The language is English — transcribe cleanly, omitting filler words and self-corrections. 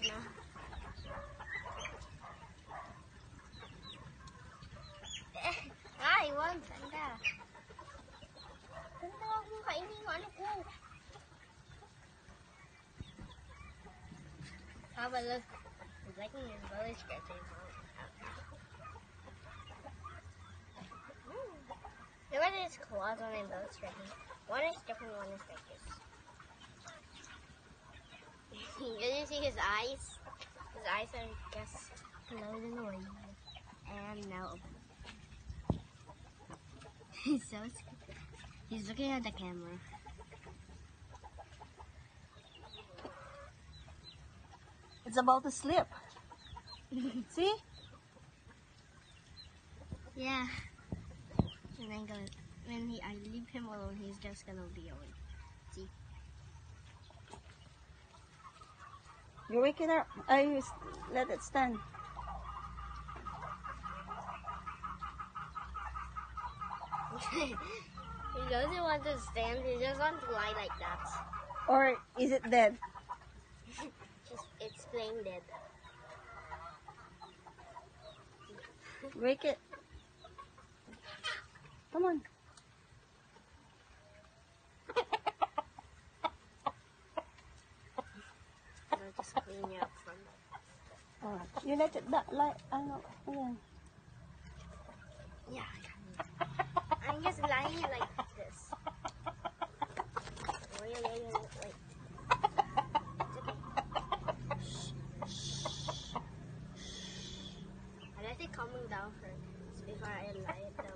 No. Ay, wag. Sanda. Sanda akong kainin yung ano ko. Have a look. He's liking his belly scratching. Look at his claws on his belly scratching. One is different, one is like this. Did you see his eyes? His eyes are just floating away. And now he's so scared. He's looking at the camera. It's about to slip. See? Yeah. And then I leave him alone, he's just gonna be away. See? You wake it up. I let it stand. He doesn't want to stand, he just wants to lie like that. Or is it dead? It's plain dead. Wake it. Come on. I'll just clean you up from that. Oh, you let it like ayan. Yeah, I'm just lying like this. Oh, you're laying it like. It's okay. Shh. I let it calming down first before I lie it down.